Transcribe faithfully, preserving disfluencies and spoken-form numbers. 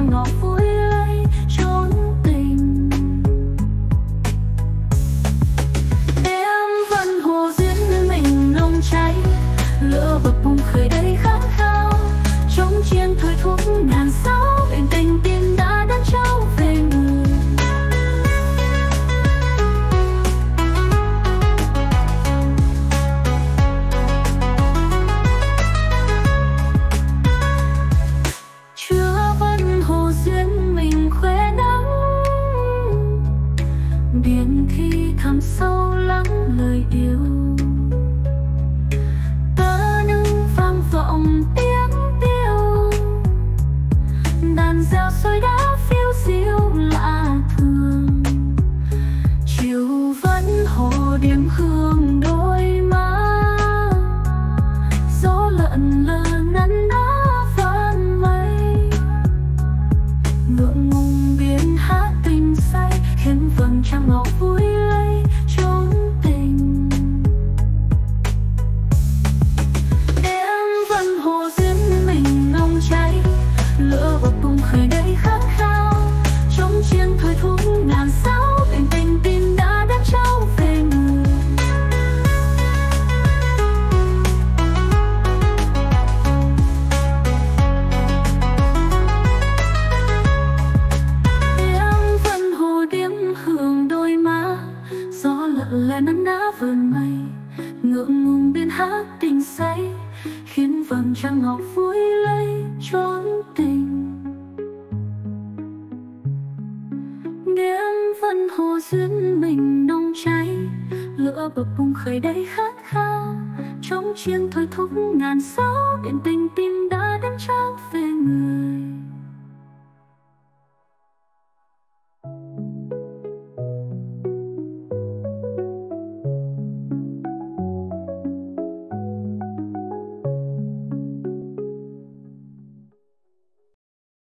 trăng ngọc vui lấy chốn tình. Đêm vẫn hồ duyên nơi mình nồng cháy, lửa bập bùng khơi đầy khát khao. Trong chiêng thôi thúc ngàn sao, bên tình tim đã đón cháu về người. Chưa vẫn hồ duyên mình khoe nắng, biển khi thẳm sâu lắng lời yêu. Tơ nâng vang vọng tiếng tiêu, đàn reo xôi đá phiêu diêu lạ thường. Chiều vẫn hồ điểm hương đôi má, gió lợn lờ nắn ná vạn mây. Ngượng ngùng biến hát tình say, khiến vầng trăng ngọc vui lấy chốn tình. Đêm vẫn hồ duyên mình nồng cháy, lửa bập bùng khơi đầy khát khao. Trong chiêng thôi thúc ngàn sao, bên tình tim đã đón cháu về người. Đêm vẫn hồ điểm hương đôi má, gió lợn lờ nắn ná vườn mây. Ngượng ngùng biên hát tình say, khiến vầng trăng ngọc vui lấy chốn tình. Đêm vẫn hồ duyên mình nồng cháy, lửa bập bùng khơi đầy khát khao. Trong chiêng thôi thúc ngàn sao, biển tình tim đã đến cháu về người.